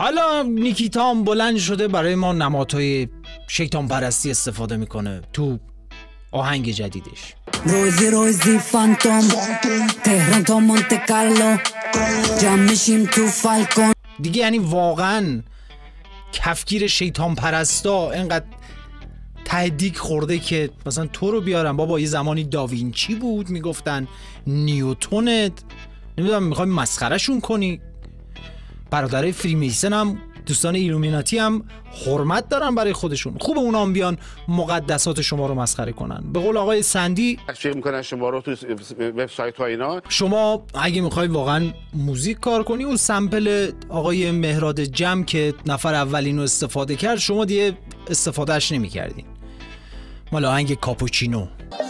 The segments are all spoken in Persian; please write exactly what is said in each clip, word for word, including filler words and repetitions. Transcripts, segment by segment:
حالا نیکیتا هم بلند شده برای ما نمادهای شیطان پرستی استفاده میکنه تو آهنگ جدیدش. روزی روزی فانتوم تهران تا مونت کارلو جمع میشیم تو فالکون. دیگه یعنی واقعا کفگیر شیطان پرستا اینقدر تهدیک خورده که مثلا تو رو بیارم بابا یه زمانی داوینچی بود میگفتن نیوتونت، نمیدونم میخوای مسخرهشون کنی. برادرای فریمیسن هم دوستان ایلومیناتی هم حرمت دارن برای خودشون، خوب اونا هم بیان مقدسات شما رو مسخره کنن. به قول آقای سندی تشویق میکنن شما رو تو وبسایت ها اینا. شما اگه میخوای واقعا موزیک کار کنی اون سمپل آقای مهراد جم که نفر اول اینو استفاده کرد شما دیگه استفادهش نمیکردین، مال آهنگ کاپوچینو.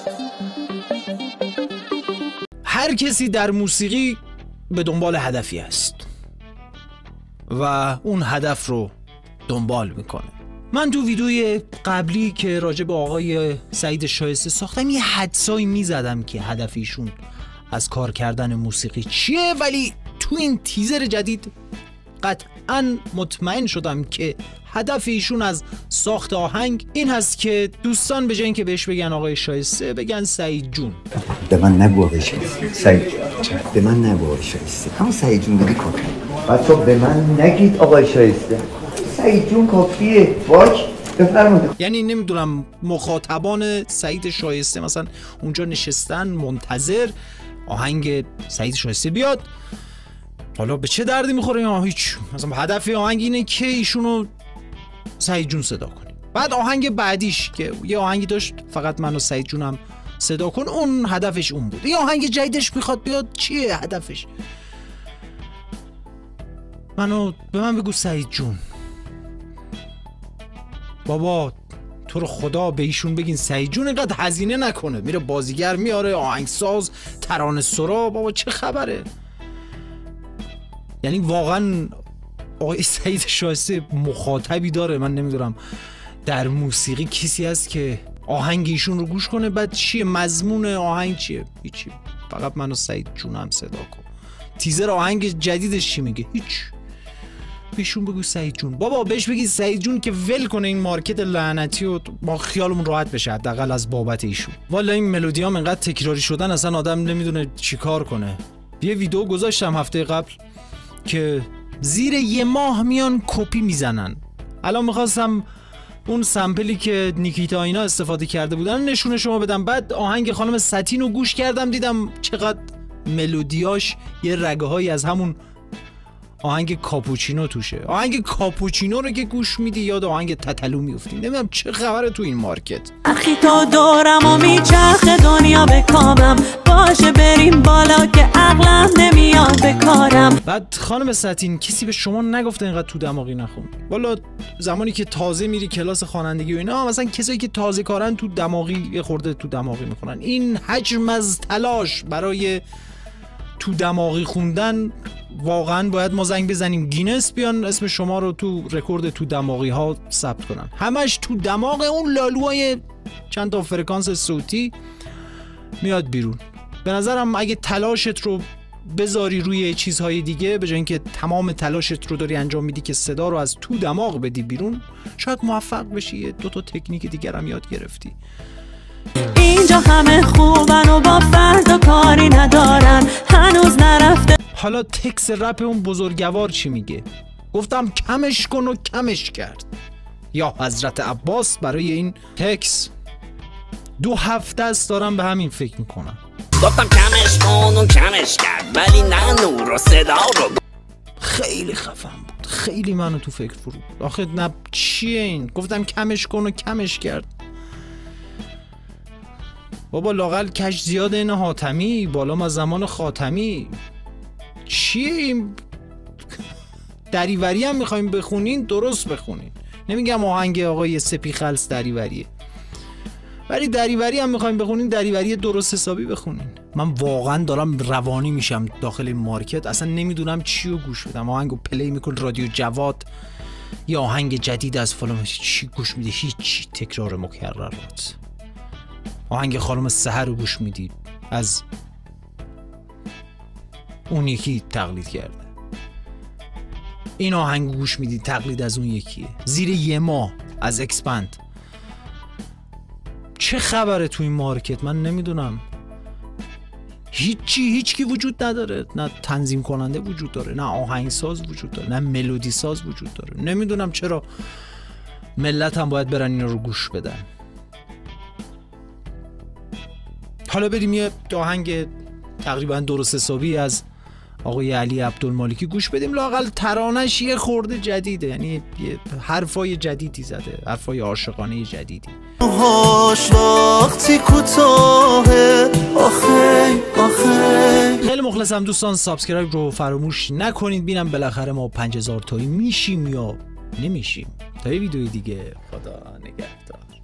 هر کسی در موسیقی به دنبال هدفی است و اون هدف رو دنبال میکنه. من تو ویدیوی قبلی که راجع به آقای سعید شایسته ساختم یه حدسایی میزدم که هدف ایشون از کار کردن موسیقی چیه، ولی تو این تیزر جدید قطعاً مطمئن شدم که هدف ایشون از ساخت آهنگ این هست که دوستان به جای اینکه بهش بگن آقای شایسته بگن سعید جون. به من نگو آقای شایسته، سعید جون. به من نگو آقای شایسته، همون سعید جون بگی کافیه. بچه به من نگید آقای شایسته، سعید جون کافیه. واک بفرمایید. یعنی نمیدونم مخاطبان سعید شایسته مثلا اونجا نشستن منتظر آهنگ سعید شایسته بیاد، حالا به چه دردی میخوره یا هیچ، مثلا هدف آهنگ اینه که ایشونو سعید جون صدا کنیم. بعد آهنگ بعدیش که یه آهنگی داشت فقط منو سعید جونم صدا کن، اون هدفش اون بود. یه آهنگ جدیدش میخواد بیاد، چیه هدفش؟ منو به من بگو سعید جون. بابا تو رو خدا به ایشون بگین سعید جون اینقدر هزینه نکنه، میره بازیگر میاره، آهنگساز، ترانه سرا، بابا چه خبره؟ یعنی واقعا آقای سعید شایسته مخاطبی داره؟ من نمیدونم در موسیقی کسی هست که آهنگ ایشون رو گوش کنه بعد چیه مضمون آهنگ چیه؟ هیچی، فقط منو سعید جونم صدا کن. تیزر آهنگ جدیدش چی میگه؟ هیچ. بهشون بگو سعید جون. بابا بهش بگی سعید جون که ول کنه این مارکت لعنتی و ما خیالمون راحت بشه حداقل از بابت ایشون. والا این ملودیام انقدر تکراری شدن اصلا آدم نمیدونه چیکار کنه. یه ویدیو گذاشتم هفته قبل که زیر یه ماه میان کپی میزنن. الان میخواستم اون سمپلی که نیکیتا اینا استفاده کرده بودن نشونه شما بدم، بعد آهنگ خانم ستین رو گوش کردم دیدم چقدر ملودیاش یه رگه هایی از همون آهنگ کاپوچینو توشه. آهنگ کاپوچینو رو که گوش میدی یاد آهنگ تتلو میفتی. نمیدونم چه خبره تو این مارکت. اخی تو دورم و میچرخه دنیا به کامم، باشه بریم بالا که عقلم نمیاد به کارم. بعد خانم ستین کسی به شما نگفته اینقدر تو دماغی نخون؟ والا زمانی که تازه میری کلاس خوانندگی و اینا مثلا کسایی که تازه کارن تو دماغی یه خورده تو دماغی میخونن. این حجم از تلاش برای تو دماغی خوندن واقعا باید ما زنگ بزنیم گینس بیان اسم شما رو تو رکورد تو دماغی ها ثبت کنن. همش تو دماغ اون لالوهای چند تا فرکانس صوتی میاد بیرون. به نظرم اگه تلاشت رو بذاری روی چیزهای دیگه به جای اینکه تمام تلاشت رو داری انجام میدی که صدا رو از تو دماغ بدی بیرون، شاید موفق بشی. یه دو تا تکنیک دیگر هم یاد گرفتی. اینجا همه خوبن و با فرض و کاری ندارن، هنوز نرفته. حالا تکس رپ اون بزرگوار چی میگه؟ گفتم کمش کن و کمش کرد. یا حضرت عباس برای این تکس دو هفته است دارم به همین فکر میکنم. گفتم کمش کن و کمش کرد ولی نه نور و صدا رو. خیلی خفن بود، خیلی منو تو فکر فرو بود. آخه نه چیه این؟ گفتم کمش کن و کمش کرد. بابا لاقل کش زیاد این حاتمی بالا از زمان خاتمی. چیه این؟ دریوری هم میخوایم بخونین درست بخونین. نمیگم آهنگ آقای سپی خلص دریوریه، ولی دریوری هم میخوایم بخونین دریوری درست حسابی بخونین. من واقعا دارم روانی میشم داخل این مارکت، اصلا نمیدونم چی رو گوش بدم. آهنگو پلی میکن رادیو جواد یا آهنگ جدید از فلان چی گوش میده؟ هیچ، تکرار مکررات. آهنگ خانم سحر رو گوش میدید از اون یکی تقلید کرده. این آهنگ گوش میدید تقلید از اون یکیه. زیر یه ماه از اکسپند. چه خبره تو این مارکت؟ من نمیدونم. هیچی هیچکی وجود نداره. نه تنظیم کننده وجود داره، نه آهنگساز وجود داره، نه ملودی ساز وجود داره. نمیدونم چرا ملت هم باید برن اینا رو گوش بدن. حالا بریم یه آهنگ تقریبا درست حسابی از آقای علی عبدالمالکی گوش بدیم. لااقل ترانش یه خورده جدیده، یعنی یه حرفای جدیدی زده، حرفای عاشقانه جدیدی. هاش وقتی کوتاهه آخه آخه. خیلی مخلصم دوستان، سابسکرایب رو فراموش نکنید. ببینم بالاخره ما پنج هزار تایی میشیم یا نمیشیم. تا یه ویدیوی دیگه، خدا نگهدار.